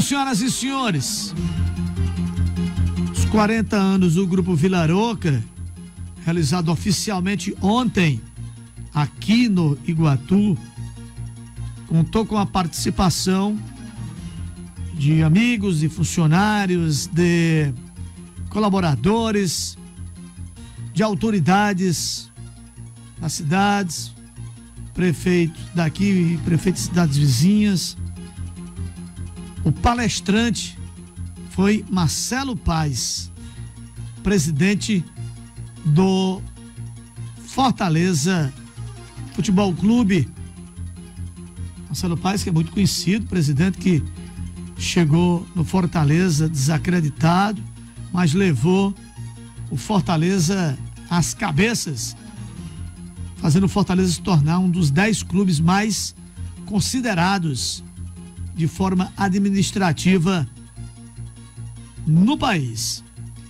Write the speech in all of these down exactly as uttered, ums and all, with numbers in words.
senhoras e senhores, os quarenta anos do Grupo Vilaroca, realizado oficialmente ontem aqui no Iguatu, contou com a participação de amigos, de funcionários, de colaboradores, de autoridades das cidades, prefeitos daqui e prefeitos de cidades vizinhas. O palestrante foi Marcelo Paes, presidente do Fortaleza Futebol Clube. Marcelo Paes, que é muito conhecido, presidente que chegou no Fortaleza desacreditado, mas levou o Fortaleza às cabeças, fazendo o Fortaleza se tornar um dos dez clubes mais considerados de forma administrativa no país.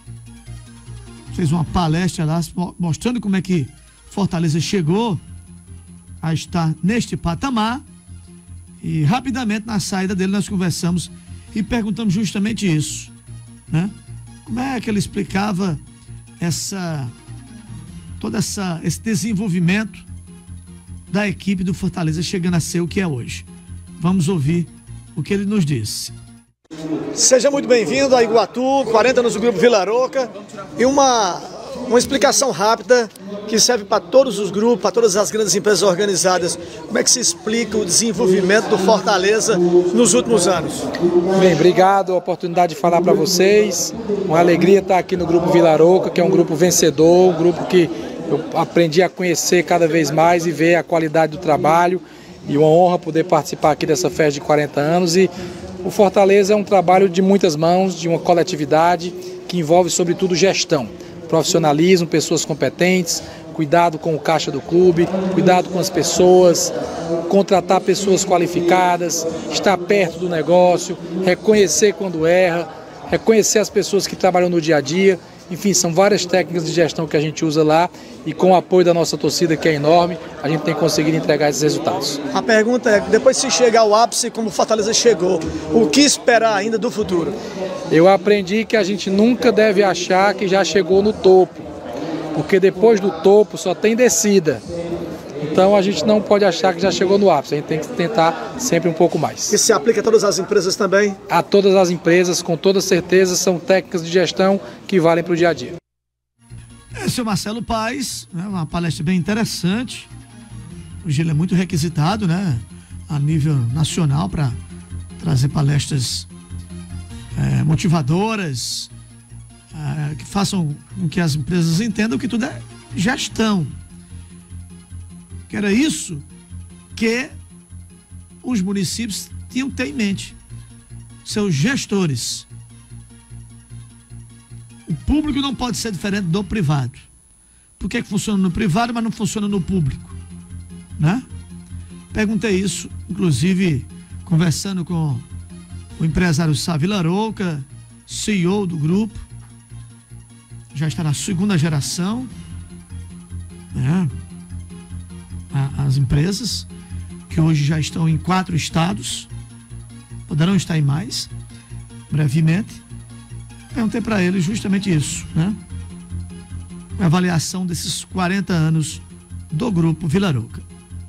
Fez uma palestra lá mostrando como é que Fortaleza chegou a estar neste patamar, e rapidamente na saída dele nós conversamos e perguntamos justamente isso, né? Como é que ele explicava essa todo essa, esse desenvolvimento da equipe do Fortaleza chegando a ser o que é hoje. Vamos ouvir o que ele nos disse. Seja muito bem-vindo a Iguatu, quarenta anos do Grupo Vilaroca, e uma, uma explicação rápida que serve para todos os grupos, para todas as grandes empresas organizadas. Como é que se explica o desenvolvimento do Fortaleza nos últimos anos? Bem, obrigado, a oportunidade de falar para vocês. Uma alegria estar aqui no Grupo Vilaroca, que é um grupo vencedor, um grupo que eu aprendi a conhecer cada vez mais e ver a qualidade do trabalho. E uma honra poder participar aqui dessa festa de quarenta anos. E o Fortaleza é um trabalho de muitas mãos, de uma coletividade que envolve sobretudo gestão, profissionalismo, pessoas competentes, cuidado com o caixa do clube, cuidado com as pessoas, contratar pessoas qualificadas, estar perto do negócio, reconhecer quando erra, reconhecer as pessoas que trabalham no dia a dia. Enfim, são várias técnicas de gestão que a gente usa lá, e com o apoio da nossa torcida, que é enorme, a gente tem conseguido entregar esses resultados. A pergunta é, depois de chegar ao ápice como o Fortaleza chegou, o que esperar ainda do futuro? Eu aprendi que a gente nunca deve achar que já chegou no topo, porque depois do topo só tem descida. Então a gente não pode achar que já chegou no ápice, a gente tem que tentar sempre um pouco mais. Isso se aplica a todas as empresas também? A todas as empresas, com toda certeza, são técnicas de gestão que valem para o dia a dia. Esse é o Marcelo Paes, né, uma palestra bem interessante. Hoje ele é muito requisitado, né, a nível nacional, para trazer palestras é, motivadoras, é, que façam com que as empresas entendam que tudo é gestão. Que era isso que os municípios tinham que ter em mente. Seus gestores. O público não pode ser diferente do privado. Por que que funciona no privado, mas não funciona no público? Né? Perguntei isso, inclusive, conversando com o empresário Sá Vilaroca, C E O do grupo. Já está na segunda geração, né? As empresas, que hoje já estão em quatro estados, poderão estar em mais, brevemente. Perguntei para ele justamente isso, né? A avaliação desses quarenta anos do Grupo Vilaroca.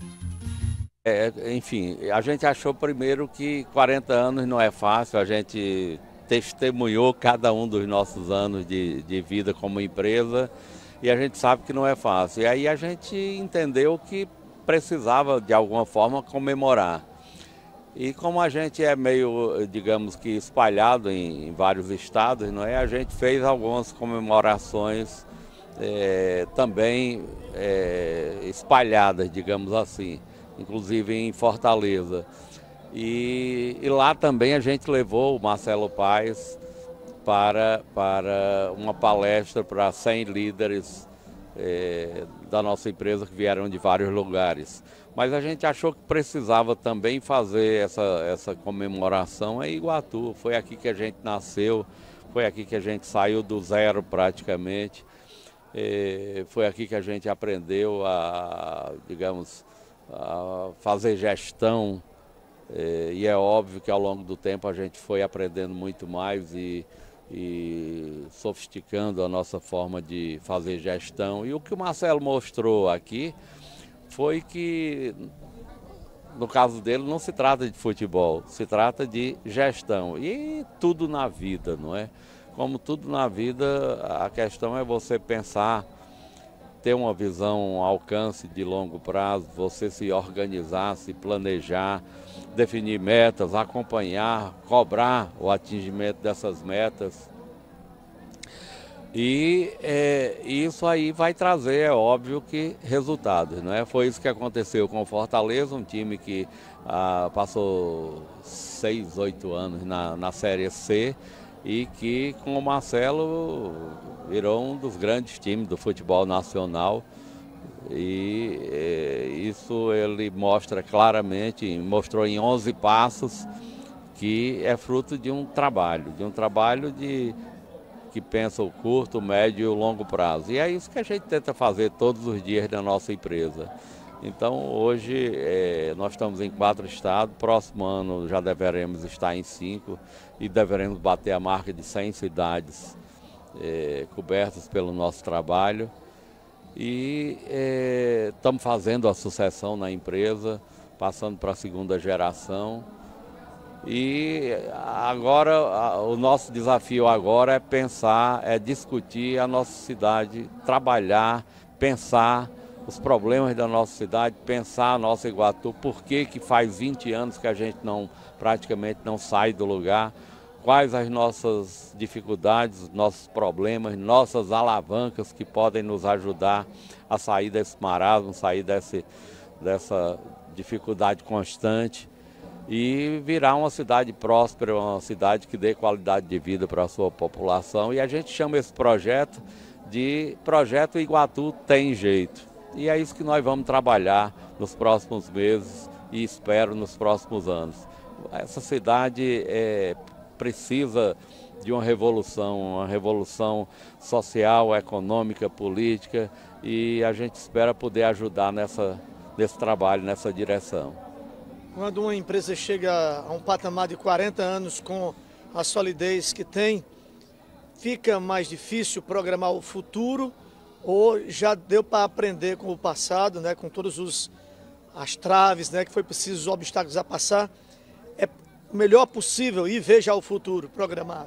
É, enfim, a gente achou primeiro que quarenta anos não é fácil, a gente testemunhou cada um dos nossos anos de, de vida como empresa, e a gente sabe que não é fácil. E aí a gente entendeu que precisava, de alguma forma, comemorar. E como a gente é meio, digamos que, espalhado em, em vários estados, não é? A gente fez algumas comemorações é, também é, espalhadas, digamos assim, inclusive em Fortaleza. E, e lá também a gente levou o Marcelo Paes para, para uma palestra para cem líderes É, da nossa empresa, que vieram de vários lugares. Mas a gente achou que precisava também fazer essa, essa comemoração em Iguatu. Foi aqui que a gente nasceu, foi aqui que a gente saiu do zero praticamente, é, foi aqui que a gente aprendeu a, digamos, a fazer gestão É, e é óbvio que ao longo do tempo a gente foi aprendendo muito mais e, e sofisticando a nossa forma de fazer gestão. E o que o Marcelo mostrou aqui foi que, no caso dele, não se trata de futebol, se trata de gestão. E tudo na vida, não é? Como tudo na vida, a questão é você pensar, ter uma visão, um alcance de longo prazo, você se organizar, se planejar, definir metas, acompanhar, cobrar o atingimento dessas metas. E é, isso aí vai trazer, é óbvio, que resultados, não é? Foi isso que aconteceu com o Fortaleza, um time que ah, passou seis, oito anos na, na Série C e que com o Marcelo virou um dos grandes times do futebol nacional. E é, isso ele mostra claramente, mostrou em onze passos, que é fruto de um trabalho, de um trabalho de... que pensa o curto, o médio e o longo prazo. E é isso que a gente tenta fazer todos os dias na nossa empresa. Então, hoje, é, nós estamos em quatro estados, próximo ano já deveremos estar em cinco e deveremos bater a marca de cem cidades é, cobertas pelo nosso trabalho. E é, estamos fazendo a sucessão na empresa, passando para a segunda geração. E agora, o nosso desafio agora é pensar, é discutir a nossa cidade, trabalhar, pensar os problemas da nossa cidade, pensar a nossa Iguatu, por que que faz vinte anos que a gente não, praticamente não sai do lugar, quais as nossas dificuldades, nossos problemas, nossas alavancas que podem nos ajudar a sair desse marasmo, sair desse, dessa dificuldade constante e virar uma cidade próspera, uma cidade que dê qualidade de vida para a sua população. E a gente chama esse projeto de Projeto Iguatu Tem Jeito. E é isso que nós vamos trabalhar nos próximos meses e espero nos próximos anos. Essa cidade é, precisa de uma revolução, uma revolução social, econômica, política, e a gente espera poder ajudar nessa, nesse trabalho, nessa direção. Quando uma empresa chega a um patamar de quarenta anos com a solidez que tem, fica mais difícil programar o futuro ou já deu para aprender com o passado, né, com todos os as traves, né, que foi preciso, os obstáculos a passar? É o melhor possível e ver já o futuro programado.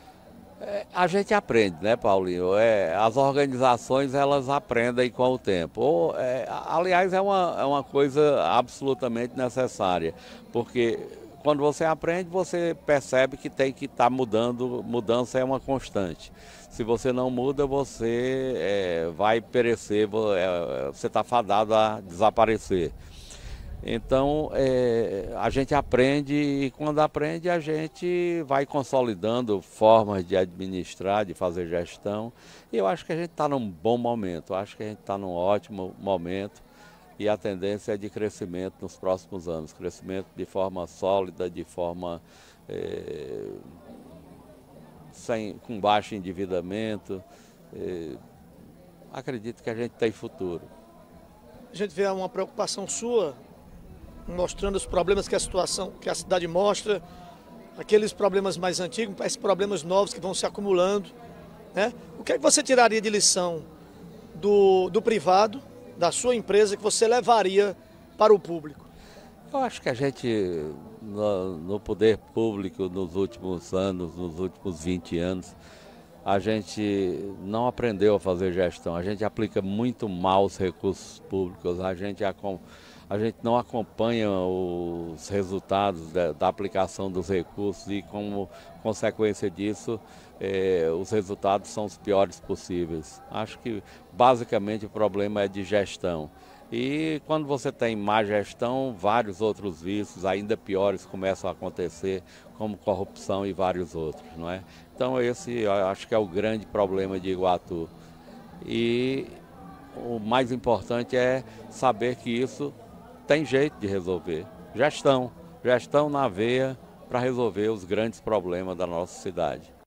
É, a gente aprende, né, Paulinho? É, as organizações, elas aprendem com o tempo. Ou, é, aliás, é uma, é uma coisa absolutamente necessária, porque quando você aprende, você percebe que tem que estar mudando, mudança é uma constante. Se você não muda, você é, vai perecer, você está fadado a desaparecer. Então, é, a gente aprende e quando aprende a gente vai consolidando formas de administrar, de fazer gestão. E eu acho que a gente está num bom momento, eu acho que a gente está num ótimo momento e a tendência é de crescimento nos próximos anos. Crescimento de forma sólida, de forma é, sem, com baixo endividamento. É, acredito que a gente tem futuro. A gente vê uma preocupação sua, mostrando os problemas que a situação, que a cidade mostra, aqueles problemas mais antigos, esses problemas novos que vão se acumulando, né? O que é que você tiraria de lição do, do privado, da sua empresa, que você levaria para o público? Eu acho que a gente, no, no poder público, nos últimos anos, nos últimos vinte anos, a gente não aprendeu a fazer gestão, a gente aplica muito mal os recursos públicos, a gente, a gente não acompanha os resultados da, da aplicação dos recursos e, como consequência disso, eh, os resultados são os piores possíveis. Acho que basicamente o problema é de gestão. E quando você tem má gestão, vários outros vícios ainda piores começam a acontecer, como corrupção e vários outros, não é? Então esse eu acho que é o grande problema de Iguatu. E o mais importante é saber que isso tem jeito de resolver. Gestão, gestão na veia para resolver os grandes problemas da nossa cidade.